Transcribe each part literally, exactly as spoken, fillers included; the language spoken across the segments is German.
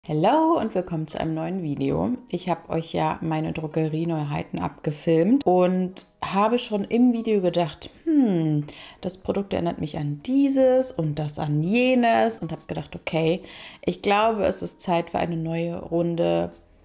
Hallo und willkommen zu einem neuen Video. Ich habe euch ja meine Drogerieneuheiten abgefilmt und habe schon im Video gedacht, hm, das Produkt erinnert mich an dieses und das an jenes und habe gedacht, okay, ich glaube, es ist Zeit für eine neue Runde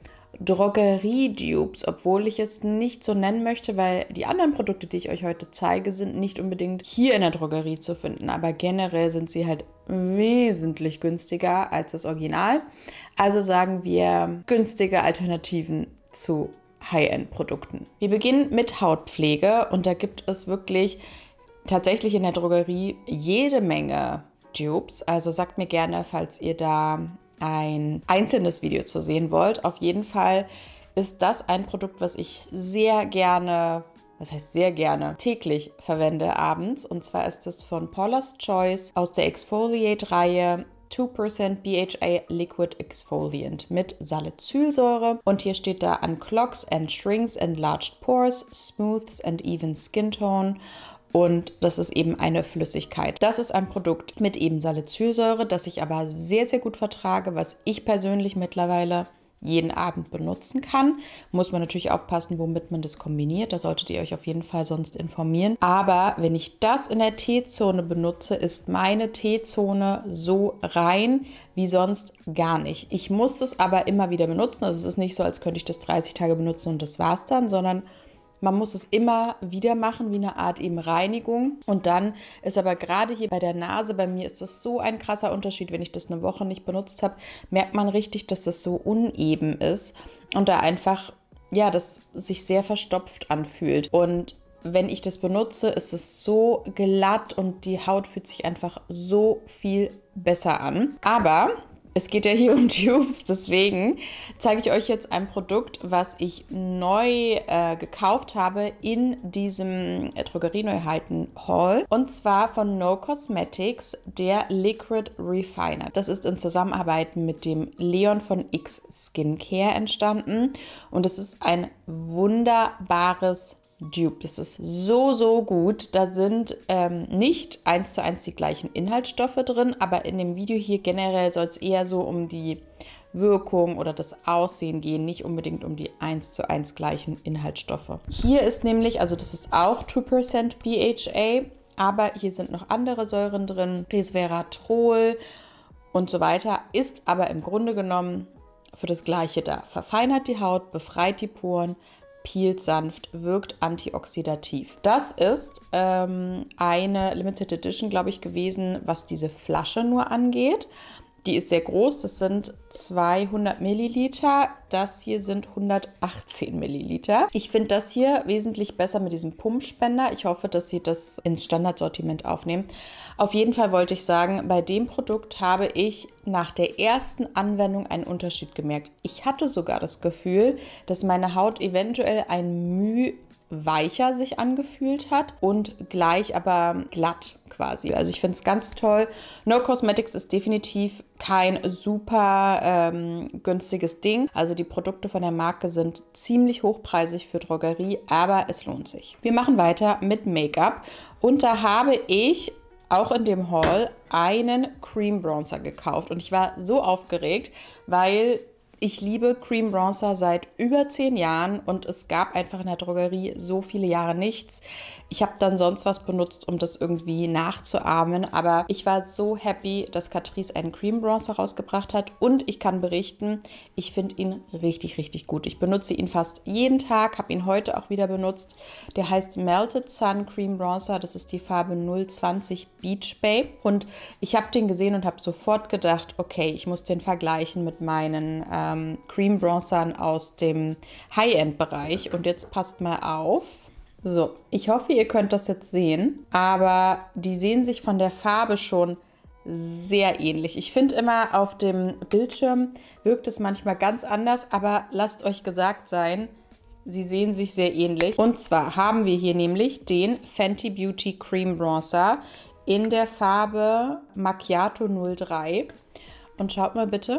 Drogerie-Dupes, obwohl ich es nicht so nennen möchte, weil die anderen Produkte, die ich euch heute zeige, sind nicht unbedingt hier in der Drogerie zu finden, aber generell sind sie halt wesentlich günstiger als das Original. Also sagen wir günstige Alternativen zu High-End-Produkten. Wir beginnen mit Hautpflege und da gibt es wirklich tatsächlich in der Drogerie jede Menge Dupes. Also sagt mir gerne, falls ihr da ein einzelnes Video zu sehen wollt. Auf jeden Fall ist das ein Produkt, was ich sehr gerne, was heißt sehr gerne, täglich verwende abends. Und zwar ist es von Paula's Choice aus der Exfoliate-Reihe two percent B H A Liquid Exfoliant mit Salicylsäure. Und hier steht da unclogs and shrinks enlarged pores, smooths and even skin tone. Und das ist eben eine Flüssigkeit. Das ist ein Produkt mit eben Salicylsäure, das ich aber sehr, sehr gut vertrage, was ich persönlich mittlerweile jeden Abend benutzen kann. Muss man natürlich aufpassen, womit man das kombiniert. Da solltet ihr euch auf jeden Fall sonst informieren. Aber wenn ich das in der T-Zone benutze, ist meine T-Zone so rein wie sonst gar nicht. Ich muss es aber immer wieder benutzen. Also es ist nicht so, als könnte ich das dreißig Tage benutzen und das war's dann, sondern man muss es immer wieder machen, wie eine Art eben Reinigung. Und dann ist aber gerade hier bei der Nase, bei mir ist das so ein krasser Unterschied, wenn ich das eine Woche nicht benutzt habe, merkt man richtig, dass das so uneben ist und da einfach, ja, das sich sehr verstopft anfühlt. Und wenn ich das benutze, ist es so glatt und die Haut fühlt sich einfach so viel besser an. Aber es geht ja hier um Tubes, deswegen zeige ich euch jetzt ein Produkt, was ich neu äh, gekauft habe in diesem äh, Drogerieneuheiten-Haul. Und zwar von No Cosmetics, der Liquid Refiner. Das ist in Zusammenarbeit mit dem Leon von X Skincare entstanden. Und es ist ein wunderbares Dupe. Das ist so, so gut. Da sind ähm, nicht eins zu eins die gleichen Inhaltsstoffe drin, aber in dem Video hier generell soll es eher so um die Wirkung oder das Aussehen gehen, nicht unbedingt um die eins zu eins gleichen Inhaltsstoffe. Hier ist nämlich, also das ist auch two percent B H A, aber hier sind noch andere Säuren drin, Resveratrol und so weiter, ist aber im Grunde genommen für das Gleiche da. Verfeinert die Haut, befreit die Poren, peelt sanft, wirkt antioxidativ. Das ist ähm, eine Limited Edition, glaube ich, gewesen, was diese Flasche nur angeht. Die ist sehr groß, das sind zweihundert Milliliter. Das hier sind hundertachtzehn Milliliter. Ich finde das hier wesentlich besser mit diesem Pumpspender. Ich hoffe, dass sie das ins Standardsortiment aufnehmen. Auf jeden Fall wollte ich sagen, bei dem Produkt habe ich nach der ersten Anwendung einen Unterschied gemerkt. Ich hatte sogar das Gefühl, dass meine Haut eventuell ein Mühe weicher sich angefühlt hat und gleich aber glatt quasi. Also ich finde es ganz toll. No Cosmetics ist definitiv kein super ähm, günstiges Ding. Also die Produkte von der Marke sind ziemlich hochpreisig für Drogerie, aber es lohnt sich. Wir machen weiter mit Make-up und da habe ich auch in dem Haul einen Cream Bronzer gekauft und ich war so aufgeregt, weil ich liebe Cream Bronzer seit über zehn Jahren und es gab einfach in der Drogerie so viele Jahre nichts. Ich habe dann sonst was benutzt, um das irgendwie nachzuahmen, aber ich war so happy, dass Catrice einen Cream Bronzer rausgebracht hat und ich kann berichten, ich finde ihn richtig, richtig gut. Ich benutze ihn fast jeden Tag, habe ihn heute auch wieder benutzt. Der heißt Melted Sun Cream Bronzer, das ist die Farbe null zwanzig Beach Bay und ich habe den gesehen und habe sofort gedacht, okay, ich muss den vergleichen mit meinen ähm, Cream Bronzern aus dem High-End-Bereich und jetzt passt mal auf. So, ich hoffe, ihr könnt das jetzt sehen, aber die sehen sich von der Farbe schon sehr ähnlich. Ich finde immer, auf dem Bildschirm wirkt es manchmal ganz anders, aber lasst euch gesagt sein, sie sehen sich sehr ähnlich. Und zwar haben wir hier nämlich den Fenty Beauty Cream Bronzer in der Farbe Macchiato null drei. Und schaut mal bitte,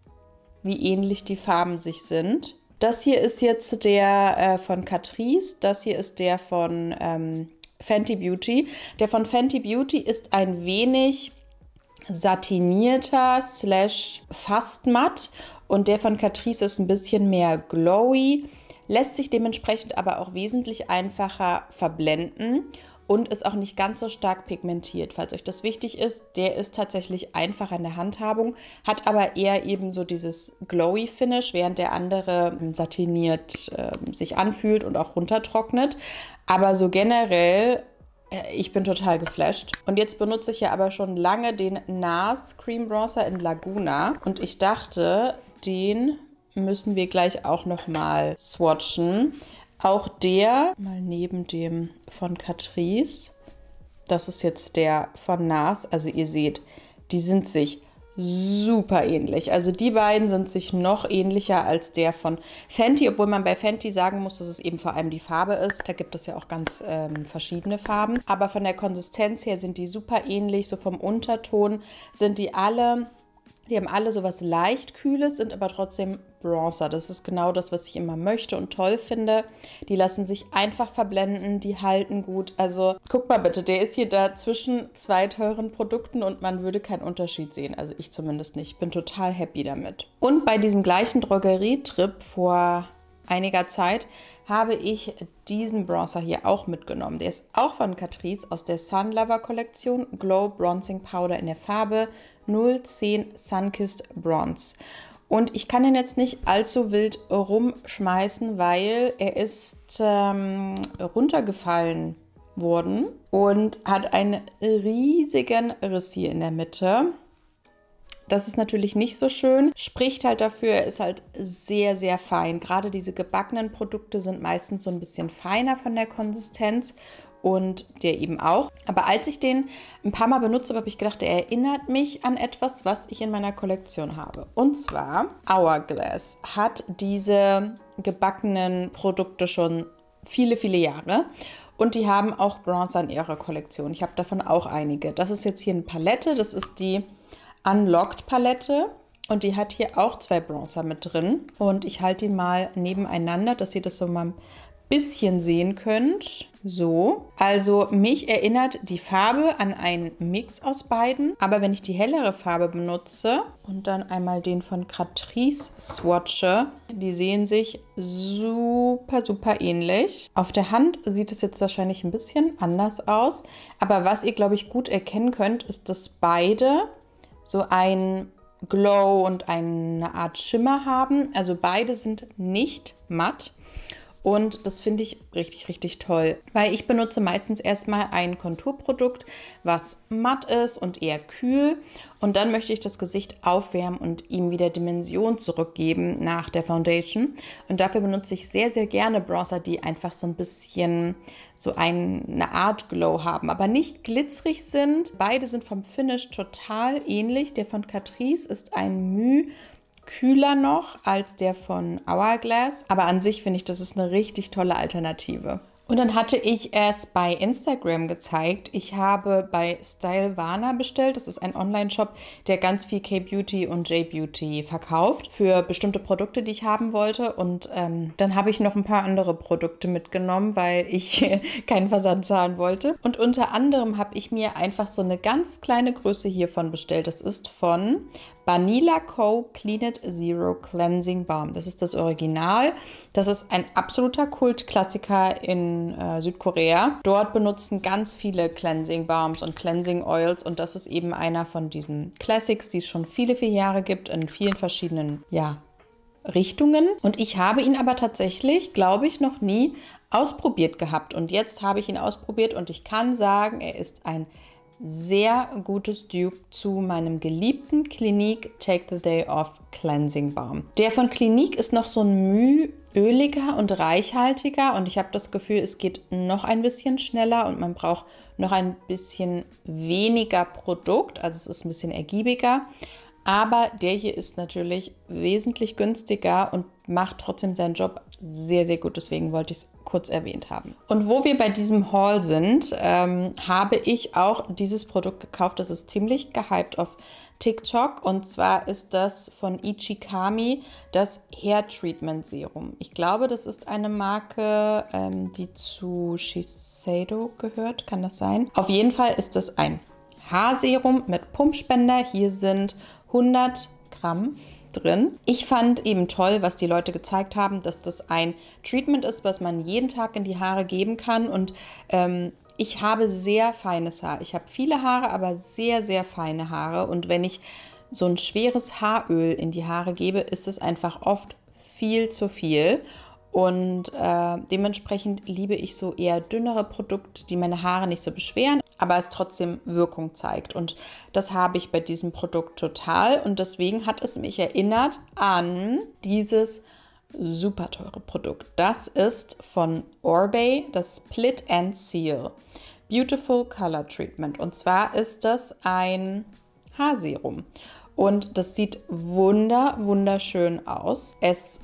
wie ähnlich die Farben sich sind. Das hier ist jetzt der äh, von Catrice, das hier ist der von ähm, Fenty Beauty. Der von Fenty Beauty ist ein wenig satinierter slash fast matt und der von Catrice ist ein bisschen mehr glowy, lässt sich dementsprechend aber auch wesentlich einfacher verblenden und ist auch nicht ganz so stark pigmentiert. Falls euch das wichtig ist, der ist tatsächlich einfach in der Handhabung, hat aber eher eben so dieses glowy Finish, während der andere satiniert äh, sich anfühlt und auch runtertrocknet. Aber so generell, äh, ich bin total geflasht. Und jetzt benutze ich ja aber schon lange den N A R S Cream Bronzer in Laguna und ich dachte, den müssen wir gleich auch nochmal swatchen. Auch der, mal neben dem von Catrice, das ist jetzt der von N A R S, also ihr seht, die sind sich super ähnlich. Also die beiden sind sich noch ähnlicher als der von Fenty, obwohl man bei Fenty sagen muss, dass es eben vor allem die Farbe ist. Da gibt es ja auch ganz ähm, verschiedene Farben. Aber von der Konsistenz her sind die super ähnlich, so vom Unterton sind die alle... Die haben alle so was leicht Kühles, sind aber trotzdem Bronzer. Das ist genau das, was ich immer möchte und toll finde. Die lassen sich einfach verblenden, die halten gut. Also guck mal bitte, der ist hier da zwischen zwei teuren Produkten und man würde keinen Unterschied sehen. Also ich zumindest nicht. Ich bin total happy damit. Und bei diesem gleichen Drogerietrip vor einiger Zeit habe ich diesen Bronzer hier auch mitgenommen. Der ist auch von Catrice aus der Sun Lover Kollektion. Glow Bronzing Powder in der Farbe null zehn Sunkissed Bronze. Und ich kann den jetzt nicht allzu wild rumschmeißen, weil er ist ähm, runtergefallen worden und hat einen riesigen Riss hier in der Mitte. Das ist natürlich nicht so schön, spricht halt dafür, er ist halt sehr, sehr fein. Gerade diese gebackenen Produkte sind meistens so ein bisschen feiner von der Konsistenz und der eben auch. Aber als ich den ein paar Mal benutzt habe, habe ich gedacht, er erinnert mich an etwas, was ich in meiner Kollektion habe. Und zwar Hourglass hat diese gebackenen Produkte schon viele, viele Jahre. Und die haben auch Bronzer in ihrer Kollektion. Ich habe davon auch einige. Das ist jetzt hier eine Palette, das ist die Unlocked Palette und die hat hier auch zwei Bronzer mit drin und ich halte die mal nebeneinander, dass ihr das so mal ein bisschen sehen könnt. So, also mich erinnert die Farbe an einen Mix aus beiden, aber wenn ich die hellere Farbe benutze und dann einmal den von Catrice swatche, die sehen sich super, super ähnlich. Auf der Hand sieht es jetzt wahrscheinlich ein bisschen anders aus, aber was ihr, glaube ich, gut erkennen könnt, ist, dass beide so ein Glow und eine Art Schimmer haben. Also beide sind nicht matt. Und das finde ich richtig, richtig toll, weil ich benutze meistens erstmal ein Konturprodukt, was matt ist und eher kühl. Und dann möchte ich das Gesicht aufwärmen und ihm wieder Dimension zurückgeben nach der Foundation. Und dafür benutze ich sehr, sehr gerne Bronzer, die einfach so ein bisschen so eine Art Glow haben, aber nicht glitzerig sind. Beide sind vom Finish total ähnlich. Der von Catrice ist ein Mühe kühler noch als der von Hourglass, aber an sich finde ich, das ist eine richtig tolle Alternative. Und dann hatte ich es bei Instagram gezeigt. Ich habe bei Stylevana bestellt. Das ist ein Online-Shop, der ganz viel K-Beauty und J-Beauty verkauft für bestimmte Produkte, die ich haben wollte. Und ähm, dann habe ich noch ein paar andere Produkte mitgenommen, weil ich keinen Versand zahlen wollte. Und unter anderem habe ich mir einfach so eine ganz kleine Größe hiervon bestellt. Das ist von Banila Co. Clean It Zero Cleansing Balm. Das ist das Original. Das ist ein absoluter Kultklassiker in äh, Südkorea. Dort benutzen ganz viele Cleansing Balms und Cleansing Oils und das ist eben einer von diesen Classics, die es schon viele, viele Jahre gibt in vielen verschiedenen, ja, Richtungen. Und ich habe ihn aber tatsächlich, glaube ich, noch nie ausprobiert gehabt. Und jetzt habe ich ihn ausprobiert und ich kann sagen, er ist ein sehr gutes Dupe zu meinem geliebten Clinique Take the Day Off Cleansing Balm. Der von Clinique ist noch so ein Müh öliger und reichhaltiger und ich habe das Gefühl, es geht noch ein bisschen schneller und man braucht noch ein bisschen weniger Produkt, also es ist ein bisschen ergiebiger. Aber der hier ist natürlich wesentlich günstiger und macht trotzdem seinen Job sehr, sehr gut. Deswegen wollte ich es kurz erwähnt haben. Und wo wir bei diesem Haul sind, ähm, habe ich auch dieses Produkt gekauft. Das ist ziemlich gehypt auf TikTok. Und zwar ist das von Ichikami das Hair Treatment Serum. Ich glaube, das ist eine Marke, ähm, die zu Shiseido gehört. Kann das sein? Auf jeden Fall ist das ein Haarserum mit Pumpspender. Hier sind hundert Gramm drin. Ich fand eben toll, was die Leute gezeigt haben, dass das ein Treatment ist, was man jeden Tag in die Haare geben kann. Und ähm, ich habe sehr feines Haar. Ich habe viele Haare, aber sehr, sehr feine Haare. Und wenn ich so ein schweres Haaröl in die Haare gebe, ist es einfach oft viel zu viel. Und äh, dementsprechend liebe ich so eher dünnere Produkte, die meine Haare nicht so beschweren, aber es trotzdem Wirkung zeigt. Und das habe ich bei diesem Produkt total. Und deswegen hat es mich erinnert an dieses super teure Produkt. Das ist von Oribe, das Split and Seal Beautiful Color Treatment. Und zwar ist das ein Haarserum. Und das sieht wunder, wunderschön aus. Es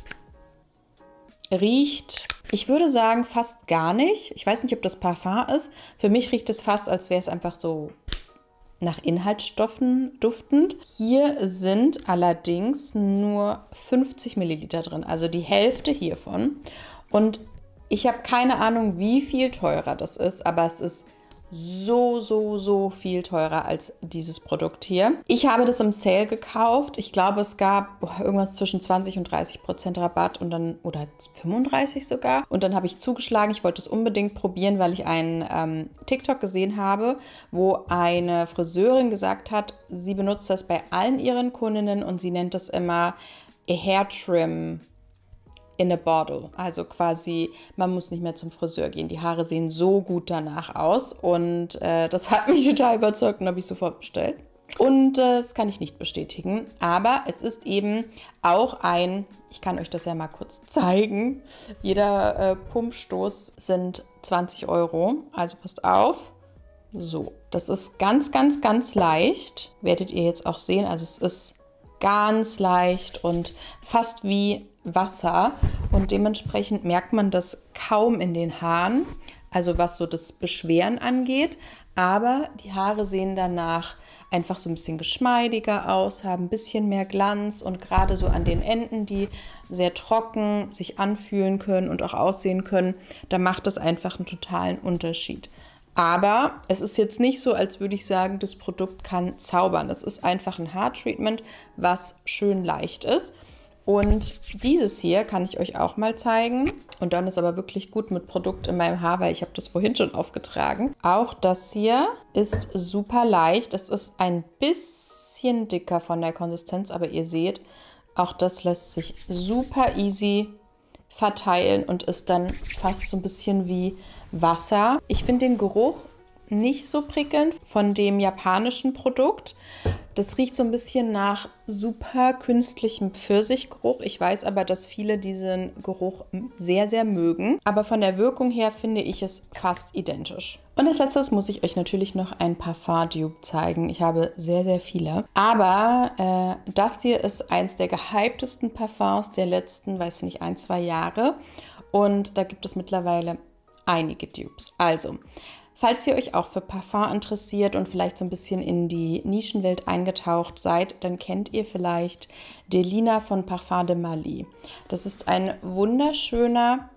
riecht, ich würde sagen, fast gar nicht. Ich weiß nicht, ob das Parfum ist. Für mich riecht es fast, als wäre es einfach so nach Inhaltsstoffen duftend. Hier sind allerdings nur fünfzig Milliliter drin, also die Hälfte hiervon. Und ich habe keine Ahnung, wie viel teurer das ist, aber es ist so, so, so viel teurer als dieses Produkt hier. Ich habe das im Sale gekauft. Ich glaube, es gab boah, irgendwas zwischen zwanzig und dreißig Prozent Rabatt und dann, oder fünfunddreißig sogar. Und dann habe ich zugeschlagen. Ich wollte es unbedingt probieren, weil ich einen ähm, TikTok gesehen habe, wo eine Friseurin gesagt hat, sie benutzt das bei allen ihren Kundinnen und sie nennt das immer a Hair Trim in a bottle. Also quasi, man muss nicht mehr zum Friseur gehen. Die Haare sehen so gut danach aus und äh, das hat mich total überzeugt und habe ich sofort bestellt. Und äh, das kann ich nicht bestätigen, aber es ist eben auch ein, ich kann euch das ja mal kurz zeigen, jeder äh, Pumpstoß sind zwanzig Euro, also passt auf. So, das ist ganz, ganz, ganz leicht, werdet ihr jetzt auch sehen, also es ist ganz leicht und fast wie Wasser und dementsprechend merkt man das kaum in den Haaren, also was so das Beschweren angeht, aber die Haare sehen danach einfach so ein bisschen geschmeidiger aus, haben ein bisschen mehr Glanz und gerade so an den Enden, die sehr trocken sich anfühlen können und auch aussehen können, da macht das einfach einen totalen Unterschied. Aber es ist jetzt nicht so, als würde ich sagen, das Produkt kann zaubern. Es ist einfach ein Haartreatment, was schön leicht ist. Und dieses hier kann ich euch auch mal zeigen. Und dann ist aber wirklich gut mit Produkt in meinem Haar, weil ich habe das vorhin schon aufgetragen. Auch das hier ist super leicht. Es ist ein bisschen dicker von der Konsistenz, aber ihr seht, auch das lässt sich super easy verteilen und ist dann fast so ein bisschen wie Wasser. Ich finde den Geruch nicht so prickelnd von dem japanischen Produkt. Das riecht so ein bisschen nach super künstlichem Pfirsichgeruch. Ich weiß aber, dass viele diesen Geruch sehr, sehr mögen. Aber von der Wirkung her finde ich es fast identisch. Und als letztes muss ich euch natürlich noch ein Parfum-Dupe zeigen. Ich habe sehr, sehr viele. Aber äh, das hier ist eins der gehyptesten Parfums der letzten, weiß nicht, ein, zwei Jahre. Und da gibt es mittlerweile einige Dupes. Also, falls ihr euch auch für Parfum interessiert und vielleicht so ein bisschen in die Nischenwelt eingetaucht seid, dann kennt ihr vielleicht Delina von Parfum de Marly. Das ist ein wunderschöner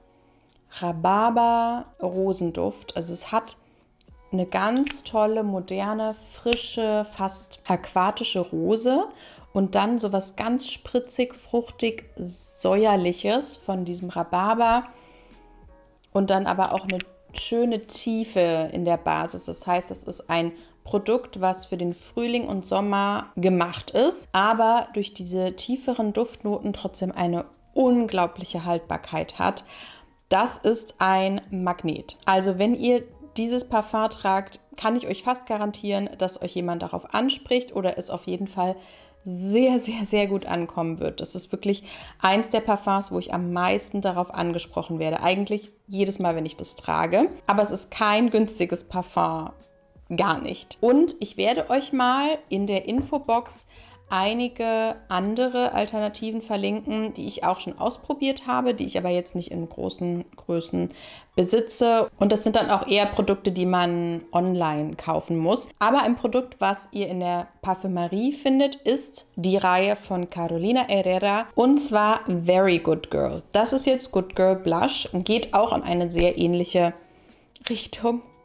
Rhabarber-Rosenduft. Also es hat eine ganz tolle, moderne, frische, fast aquatische Rose und dann sowas ganz spritzig, fruchtig, säuerliches von diesem Rhabarber und dann aber auch eine schöne Tiefe in der Basis. Das heißt, es ist ein Produkt, was für den Frühling und Sommer gemacht ist, aber durch diese tieferen Duftnoten trotzdem eine unglaubliche Haltbarkeit hat. Das ist ein Magnet. Also wenn ihr dieses Parfum tragt, kann ich euch fast garantieren, dass euch jemand darauf anspricht oder es auf jeden Fall sehr, sehr, sehr gut ankommen wird. Das ist wirklich eins der Parfums, wo ich am meisten darauf angesprochen werde. Eigentlich jedes Mal, wenn ich das trage. Aber es ist kein günstiges Parfum. Gar nicht. Und ich werde euch mal in der Infobox einige andere Alternativen verlinken, die ich auch schon ausprobiert habe, die ich aber jetzt nicht in großen Größen besitze. Und das sind dann auch eher Produkte, die man online kaufen muss. Aber ein Produkt, was ihr in der Parfümerie findet, ist die Reihe von Carolina Herrera und zwar Very Good Girl. Das ist jetzt Good Girl Blush und geht auch in eine sehr ähnliche Richtung.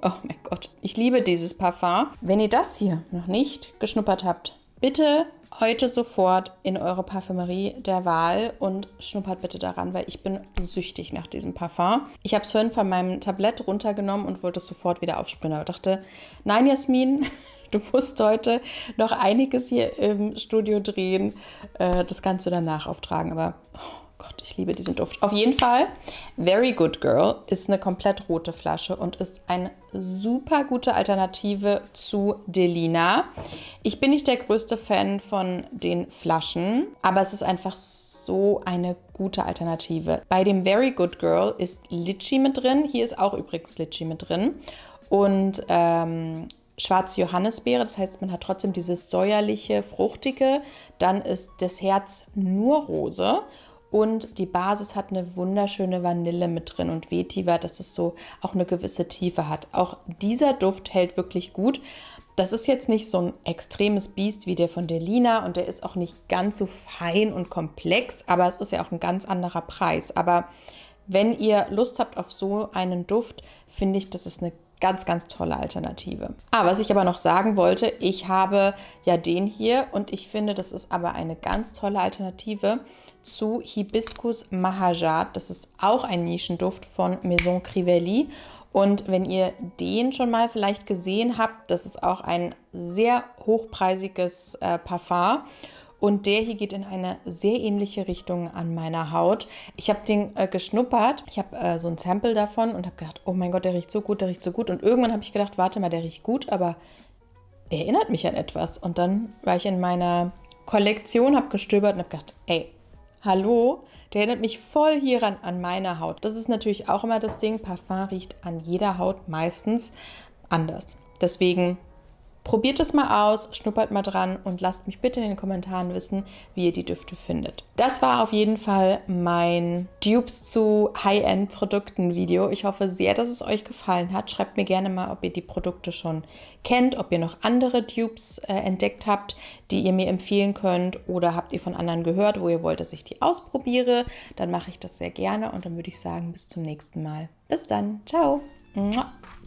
Oh mein Gott. Ich liebe dieses Parfum. Wenn ihr das hier noch nicht geschnuppert habt, bitte heute sofort in eure Parfümerie der Wahl und schnuppert bitte daran, weil ich bin süchtig nach diesem Parfum. Ich habe es vorhin von meinem Tablett runtergenommen und wollte es sofort wieder aufspringen. Aber dachte, nein, Jasmin, du musst heute noch einiges hier im Studio drehen. Äh, das kannst du danach auftragen, aber oh Gott, ich liebe diesen Duft. Auf jeden Fall, Very Good Girl ist eine komplett rote Flasche und ist eine super gute Alternative zu Delina. Ich bin nicht der größte Fan von den Flaschen, aber es ist einfach so eine gute Alternative. Bei dem Very Good Girl ist Litchi mit drin. Hier ist auch übrigens Litchi mit drin. Und ähm, schwarze Johannisbeere, das heißt, man hat trotzdem dieses säuerliche, fruchtige. Dann ist das Herz nur Rose. Und die Basis hat eine wunderschöne Vanille mit drin und Vetiver, dass es so auch eine gewisse Tiefe hat. Auch dieser Duft hält wirklich gut. Das ist jetzt nicht so ein extremes Biest wie der von Delina und der ist auch nicht ganz so fein und komplex, aber es ist ja auch ein ganz anderer Preis. Aber wenn ihr Lust habt auf so einen Duft, finde ich, das ist eine ganz, ganz tolle Alternative. Ah, was ich aber noch sagen wollte, ich habe ja den hier und ich finde, das ist aber eine ganz tolle Alternative zu Hibiscus Mahajat. Das ist auch ein Nischenduft von Maison Crivelli. Und wenn ihr den schon mal vielleicht gesehen habt, das ist auch ein sehr hochpreisiges äh, Parfum. Und der hier geht in eine sehr ähnliche Richtung an meiner Haut. Ich habe den äh, geschnuppert. Ich habe äh, so ein Sample davon und habe gedacht, oh mein Gott, der riecht so gut, der riecht so gut. Und irgendwann habe ich gedacht, warte mal, der riecht gut, aber er erinnert mich an etwas. Und dann war ich in meiner Kollektion, habe gestöbert und habe gedacht, ey, hallo, der erinnert mich voll hieran an meine Haut. Das ist natürlich auch immer das Ding, Parfum riecht an jeder Haut meistens anders. Deswegen probiert es mal aus, schnuppert mal dran und lasst mich bitte in den Kommentaren wissen, wie ihr die Düfte findet. Das war auf jeden Fall mein Dupes zu High-End-Produkten Video. Ich hoffe sehr, dass es euch gefallen hat. Schreibt mir gerne mal, ob ihr die Produkte schon kennt, ob ihr noch andere Dupes äh, entdeckt habt, die ihr mir empfehlen könnt oder habt ihr von anderen gehört, wo ihr wollt, dass ich die ausprobiere. Dann mache ich das sehr gerne und dann würde ich sagen, bis zum nächsten Mal. Bis dann. Ciao. Mua.